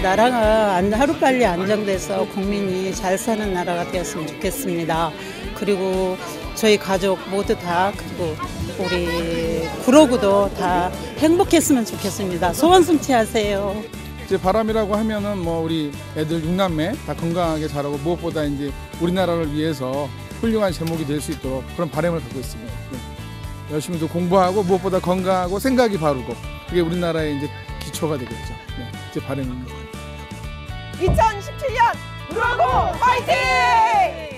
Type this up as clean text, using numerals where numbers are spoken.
나라가 하루빨리 안정돼서 국민이 잘 사는 나라가 되었으면 좋겠습니다. 그리고 저희 가족 모두 다, 그리고 우리 구로구도 다 행복했으면 좋겠습니다. 소원 성취하세요. 이제 바람이라고 하면은 뭐 우리 애들 6남매 다 건강하게 자라고 무엇보다 이제 우리나라를 위해서 훌륭한 제목이 될 수 있도록 그런 바람을 갖고 있습니다. 네. 열심히 또 공부하고 무엇보다 건강하고 생각이 바르고 그게 우리나라의 이제 기초가 되겠죠. 네. 제 바람입니다. 2017년 구로구 화이팅!